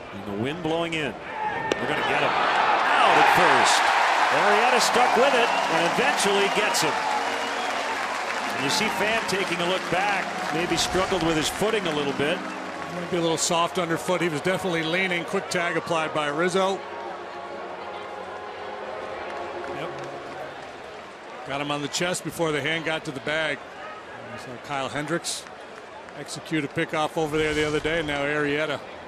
And the wind blowing in. We're going to get him out at first. Arrieta stuck with it and eventually gets him. And you see Pham taking a look back. Maybe struggled with his footing a little bit. Might be a little soft underfoot. He was definitely leaning. Quick tag applied by Rizzo. Yep. Got him on the chest before the hand got to the bag. So Kyle Hendricks execute a pickoff over there the other day. And now Arrieta